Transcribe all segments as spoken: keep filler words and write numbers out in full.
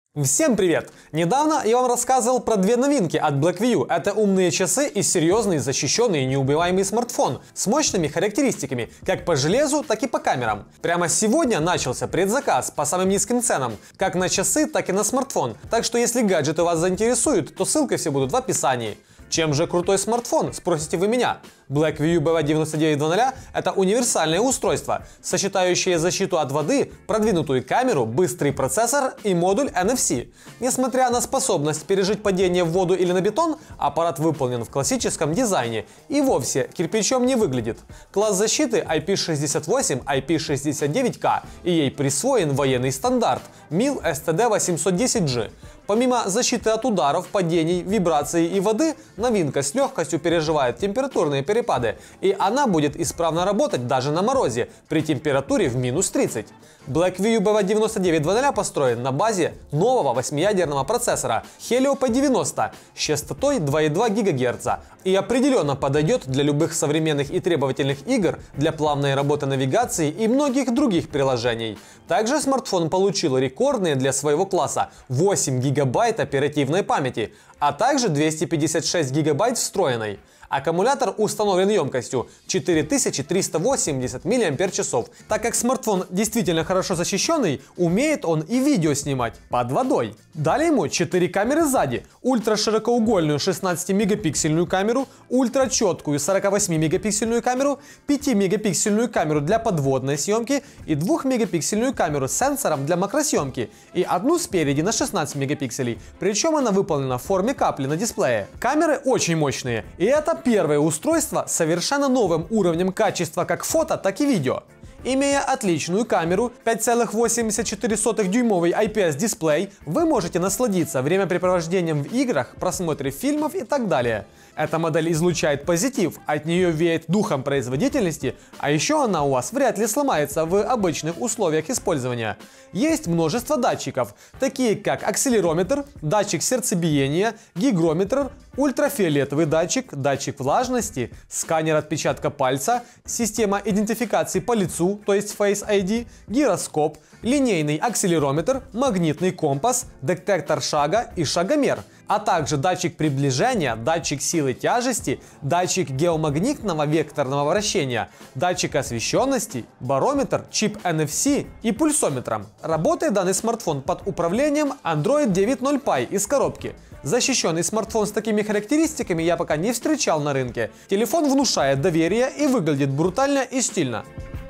Всем привет! Недавно я вам рассказывал про две новинки от Blackview. Это умные часы и серьезный, защищенный и неубиваемый смартфон с мощными характеристиками как по железу, так и по камерам. Прямо сегодня начался предзаказ по самым низким ценам, как на часы, так и на смартфон. Так что если гаджеты вас заинтересуют, то ссылки все будут в описании. Чем же крутой смартфон, спросите вы меня? Blackview би ви девяносто девять двадцать – это универсальное устройство, сочетающее защиту от воды, продвинутую камеру, быстрый процессор и модуль эн эф си. Несмотря на способность пережить падение в воду или на бетон, аппарат выполнен в классическом дизайне и вовсе кирпичом не выглядит. Класс защиты ай пи шестьдесят восемь ай пи шестьдесят девять кей и ей присвоен военный стандарт мил эс ти ди восемьсот десять джи. Помимо защиты от ударов, падений, вибраций и воды, новинка с легкостью переживает температурные перепады, и она будет исправно работать даже на морозе при температуре в минус тридцать. Blackview би ви девяносто девять двадцать построен на базе нового восьмиядерного процессора Helio пи девяносто с частотой два и два гигагерца и определенно подойдет для любых современных и требовательных игр, для плавной работы навигации и многих других приложений. Также смартфон получил рекордные для своего класса восемь гигабайт оперативной памяти, а также двести пятьдесят шесть гигабайт встроенной. Аккумулятор установлен емкостью четыре тысячи триста восемьдесят мАч. Так как смартфон действительно хорошо защищенный, умеет он и видео снимать под водой. Дали ему четыре камеры сзади: ультраширокоугольную шестнадцатимегапиксельную камеру, ультрачеткую сорокавосьмимегапиксельную камеру, пятимегапиксельную камеру для подводной съемки и двухмегапиксельную камеру с сенсором для макросъемки и одну спереди на шестнадцать мегапикселей, причем она выполнена в форме капли на дисплее. Камеры очень мощные, и это первое устройство с совершенно новым уровнем качества как фото, так и видео. Имея отличную камеру, пять целых восемьдесят четыре сотых дюймовый ай пи эс дисплей, вы можете насладиться времяпрепровождением в играх, просмотре фильмов и так далее. Эта модель излучает позитив, от нее веет духом производительности, а еще она у вас вряд ли сломается в обычных условиях использования. Есть множество датчиков, такие как акселерометр, датчик сердцебиения, гигрометр, ультрафиолетовый датчик, датчик влажности, сканер отпечатка пальца, система идентификации по лицу, то есть Face ай ди, гироскоп, линейный акселерометр, магнитный компас, детектор шага и шагомер, а также датчик приближения, датчик силы тяжести, датчик геомагнитного векторного вращения, датчик освещенности, барометр, чип эн эф си и пульсометром. Работает данный смартфон под управлением Android девять ноль пай из коробки. Защищенный смартфон с такими характеристиками я пока не встречал на рынке. Телефон внушает доверие и выглядит брутально и стильно.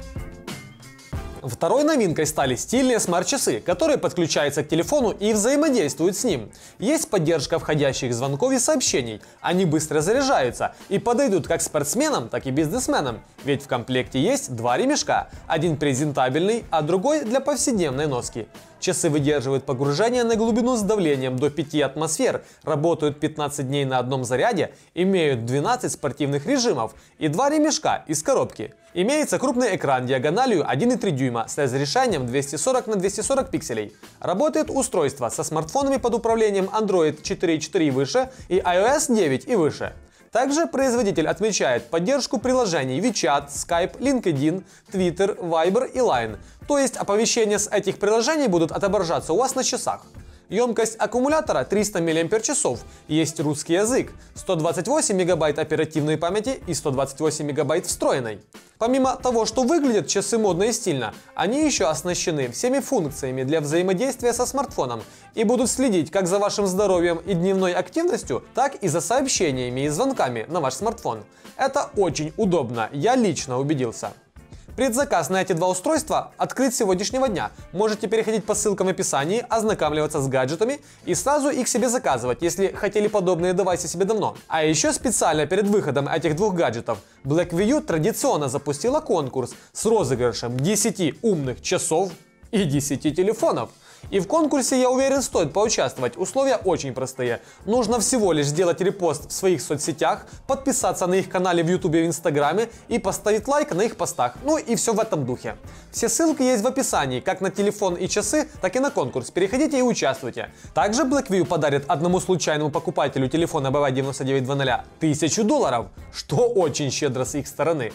Второй новинкой стали стильные смарт-часы, которые подключаются к телефону и взаимодействуют с ним. Есть поддержка входящих звонков и сообщений, они быстро заряжаются и подойдут как спортсменам, так и бизнесменам, ведь в комплекте есть два ремешка, один презентабельный, а другой для повседневной носки. Часы выдерживают погружение на глубину с давлением до пяти атмосфер, работают пятнадцать дней на одном заряде, имеют двенадцать спортивных режимов и два ремешка из коробки. Имеется крупный экран диагональю один и три дюйма с разрешением двести сорок на двести сорок пикселей. Работает устройство со смартфонами под управлением Android четыре и четыре и выше и ай о эс девять и выше. Также производитель отмечает поддержку приложений WeChat, Skype, LinkedIn, Twitter, Viber и Line. То есть оповещения с этих приложений будут отображаться у вас на часах. Емкость аккумулятора триста мАч, есть русский язык, сто двадцать восемь мегабайт оперативной памяти и сто двадцать восемь мегабайт встроенной. Помимо того, что выглядят часы модно и стильно, они еще оснащены всеми функциями для взаимодействия со смартфоном и будут следить как за вашим здоровьем и дневной активностью, так и за сообщениями и звонками на ваш смартфон. Это очень удобно, я лично убедился. Предзаказ на эти два устройства открыт с сегодняшнего дня. Можете переходить по ссылкам в описании, ознакомливаться с гаджетами и сразу их себе заказывать, если хотели подобные девайсы себе давно. А еще специально перед выходом этих двух гаджетов Blackview традиционно запустила конкурс с розыгрышем десяти умных часов и десяти телефонов. И в конкурсе, я уверен, стоит поучаствовать. Условия очень простые. Нужно всего лишь сделать репост в своих соцсетях, подписаться на их канале в ютубе и в инстаграме и поставить лайк на их постах. Ну и все в этом духе. Все ссылки есть в описании, как на телефон и часы, так и на конкурс. Переходите и участвуйте. Также Blackview подарит одному случайному покупателю телефона би ви девяносто девять двадцать тысячу долларов, что очень щедро с их стороны.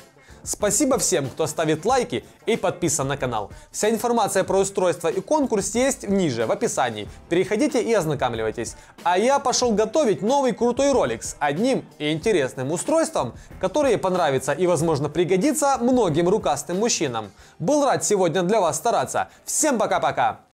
Спасибо всем, кто ставит лайки и подписан на канал. Вся информация про устройство и конкурс есть ниже в описании. Переходите и ознакомьтесь. А я пошел готовить новый крутой ролик с одним и интересным устройством, которое понравится и возможно пригодится многим рукастым мужчинам. Был рад сегодня для вас стараться. Всем пока-пока!